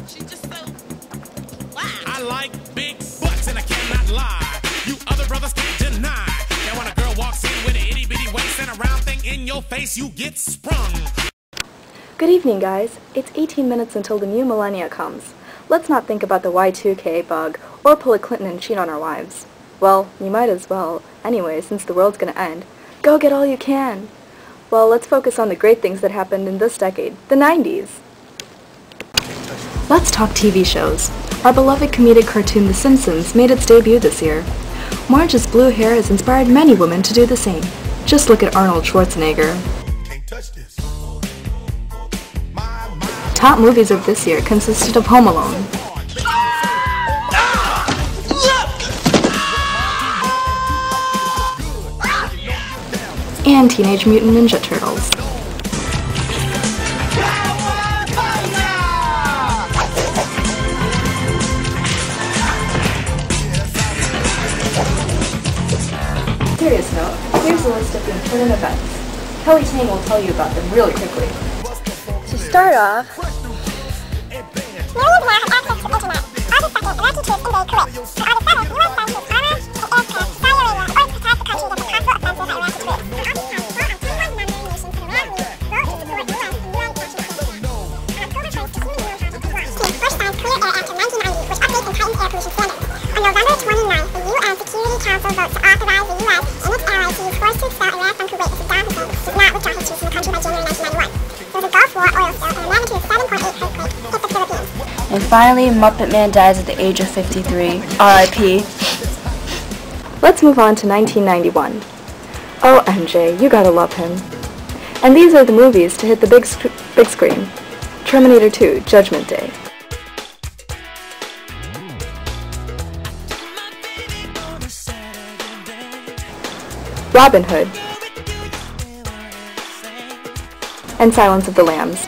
I like big butts and I cannot lie. You other brothers can't deny that when a girl walks in with an itty bitty waist and a round thing in your face, you get sprung. Good evening, guys. It's 18 minutes until the new millennia comes. Let's not think about the Y2K bug or pull a Clinton and cheat on our wives. Well, you might as well, anyway, since the world's gonna end. Go get all you can! Well, let's focus on the great things that happened in this decade, the 90s. Let's talk TV shows. Our beloved comedic cartoon The Simpsons made its debut this year. Marge's blue hair has inspired many women to do the same. Just look at Arnold Schwarzenegger. Top movies of this year consisted of Home Alone, and Teenage Mutant Ninja Turtles. Serious note, here's a list of the important events. Kelly Tang will tell you about them really quickly. To start off, on November 29th, the UN Security Council votes to authorize the US and its allies to use force to expel Iran from Kuwait if Saddam Hussein does not withdraw his troops from the country by January 1991. There was a Gulf War oil spill and a magnitude 7.8 earthquake hit the Philippines. And finally, Muppet Man dies at the age of 53. R.I.P. let's move on to 1991. Oh, MJ, you gotta love him. And these are the movies to hit the big screen. Terminator 2, Judgment Day. Robin Hood, and Silence of the Lambs.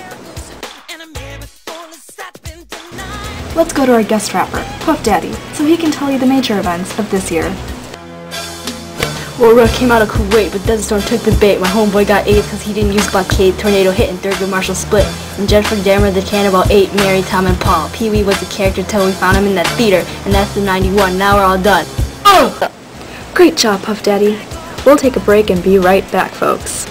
Let's go to our guest rapper, Puff Daddy, so he can tell you the major events of this year. Well, Rook came out of Kuwait, but Desert Storm took the bait. My homeboy got AIDS because he didn't use blockade. Tornado hit and Thurgood Marshall split. And Jennifer Dammer, the Cannibal, ate Mary, Tom, and Paul. Pee-wee was a character till we found him in that theater, and that's the 91. Now we're all done. Oh! Great job, Puff Daddy. We'll take a break and be right back, folks.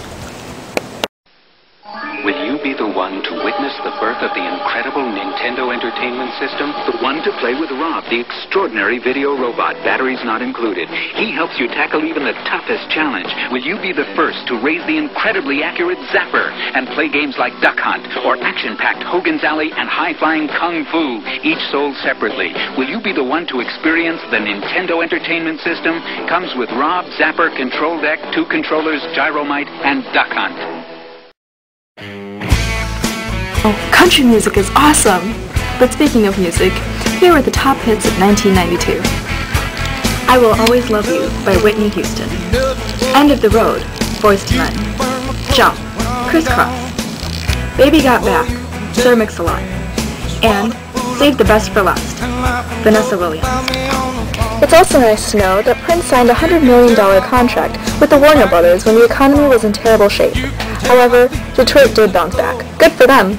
Will you be the one to witness the birth of the incredible Nintendo Entertainment System? The one to play with Rob, the extraordinary video robot, batteries not included. He helps you tackle even the toughest challenge. Will you be the first to raise the incredibly accurate Zapper and play games like Duck Hunt or action-packed Hogan's Alley and high-flying Kung Fu, each sold separately? Will you be the one to experience the Nintendo Entertainment System? Comes with Rob, Zapper, Control Deck, 2 controllers, Gyromite, and Duck Hunt. Oh, country music is awesome! But speaking of music, here are the top hits of 1992. I Will Always Love You by Whitney Houston. End of the Road, Boyz II Men. Jump, Crisscross. Baby Got Back, Sir Mix-a-Lot. And Save the Best for Last, Vanessa Williams. It's also nice to know that Prince signed a $100 million contract with the Warner Brothers when the economy was in terrible shape. However, Detroit did bounce back. Good for them!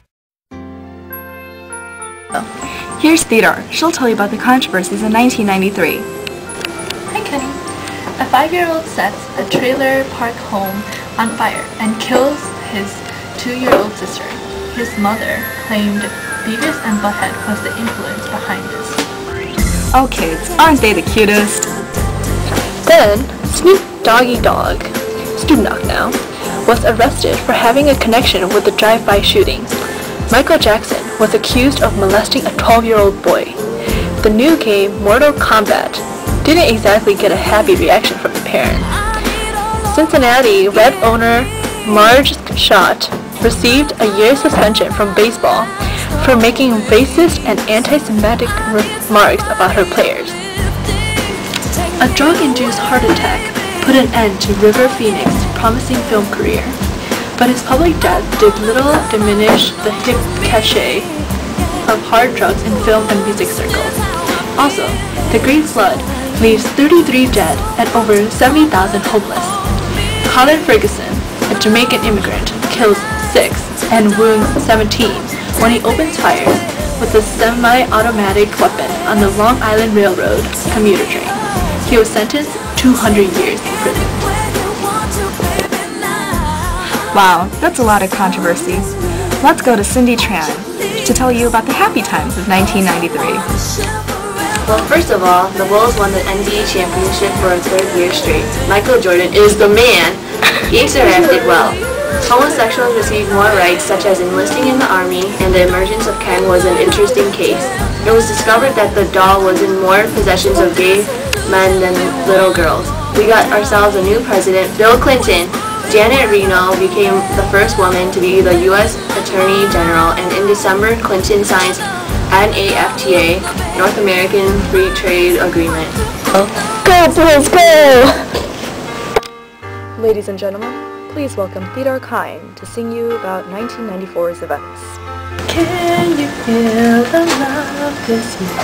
Here's Theodore. She'll tell you about the controversies in 1993. Hi, Kenny. A 5-year-old sets a trailer park home on fire and kills his 2-year-old sister. His mother claimed Beavis and Butthead was the influence behind this. Oh, kids, aren't they the cutest? Then, Snoop Doggy Dogg, Snoop Dogg now, was arrested for having a connection with the drive-by shooting. Michael Jackson was accused of molesting a 12-year-old boy. The new game, Mortal Kombat, didn't exactly get a happy reaction from the parents. Cincinnati Red owner Marge Schott received a year's suspension from baseball for making racist and anti-Semitic remarks about her players. A drug-induced heart attack put an end to River Phoenix's promising film career, but his public death did little diminish the hip cachet of hard drugs in film and music circles. Also, the Great Flood leaves 33 dead and over 70,000 homeless. Colin Ferguson, a Jamaican immigrant, kills 6 and wounds 17 when he opens fires with a semi-automatic weapon on the Long Island Railroad commuter train. He was sentenced to 200 years in prison. Wow, that's a lot of controversy. Let's go to Cindy Tran to tell you about the happy times of 1993. Well, first of all, the Bulls won the NBA championship for a third year straight. Michael Jordan is the man. Each acted well. Homosexuals received more rights, such as enlisting in the army, and the emergence of Ken was an interesting case. It was discovered that the doll was in more possessions of gay men than little girls. We got ourselves a new president, Bill Clinton. Janet Reno became the first woman to be the U.S. Attorney General, and in December, Clinton signs NAFTA, North American Free Trade Agreement. Go Bulls, go! Ladies and gentlemen, please welcome Theodore Kine to sing you about 1994's events. Can you feel the love this year?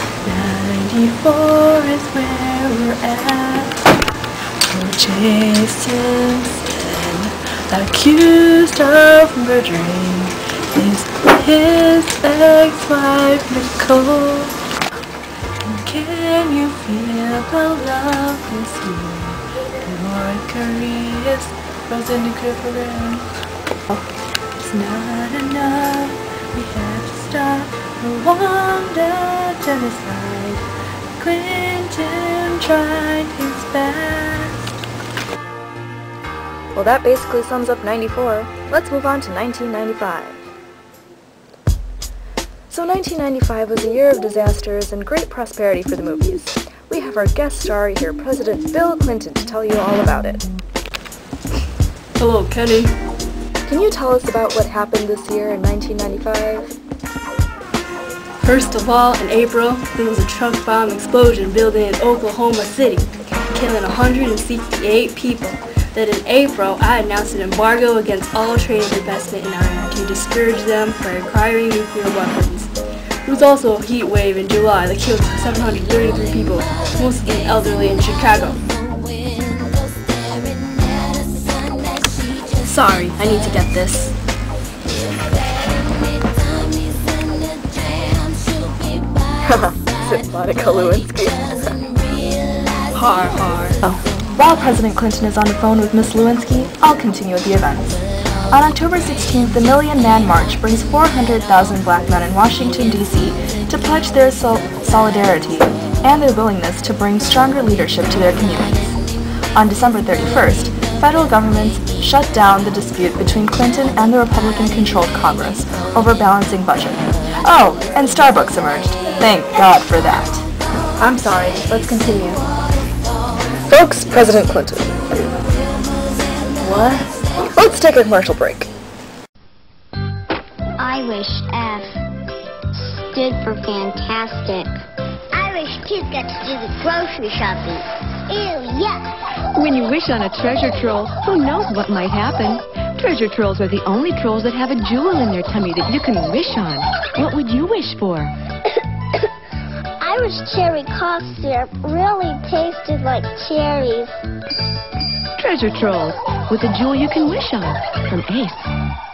94 is where we're at. O.J. Simpson, accused of murdering his ex-wife Nicole. And can you feel the love this year? North Korea's frozen nuclear program. It's not enough. We have to stop Rwanda genocide. Clinton tried his best. Well, that basically sums up 94. Let's move on to 1995. So 1995 was a year of disasters and great prosperity for the movies. We have our guest star here, President Bill Clinton, to tell you all about it. Hello, Kenny. Can you tell us about what happened this year in 1995? First of all, in April, there was a truck bomb explosion building in Oklahoma City, killing 168 people. Then in April, I announced an embargo against all trade and investment in Iran to discourage them from acquiring nuclear weapons. There was also a heat wave in July that killed 733 people, mostly elderly in Chicago. Sorry, I need to get this. Monica Lewinsky. Har har. Oh. While President Clinton is on the phone with Miss Lewinsky, I'll continue with the events. On October 16th, the Million Man March brings 400,000 black men in Washington, D.C. to pledge their solidarity and their willingness to bring stronger leadership to their communities. On December 31st, federal governments shut down the dispute between Clinton and the Republican-controlled Congress over balancing budget. Oh, and Starbucks emerged. Thank God for that. I'm sorry, let's continue. Folks, President Clinton. What? Let's take a commercial break. I wish F stood for fantastic. I wish kids got to do the grocery shopping. Ew, yuck. When you wish on a treasure troll, who knows what might happen? Treasure trolls are the only trolls that have a jewel in their tummy that you can wish on. What would you wish for? I wish cherry cough syrup really tasted like cherries. Treasure trolls, with a jewel you can wish on, from Ace.